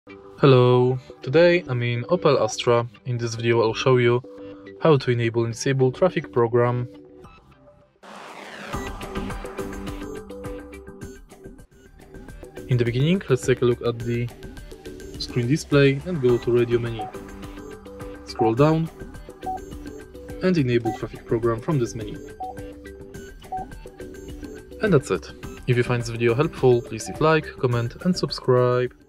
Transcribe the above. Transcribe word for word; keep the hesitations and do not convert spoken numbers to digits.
Hello, today I'm in Opel Astra. In this video I'll show you how to enable and disable traffic program. In the beginning, let's take a look at the screen display and go to radio menu. Scroll down and enable traffic program from this menu. And that's it. If you find this video helpful, please leave a like, comment and subscribe.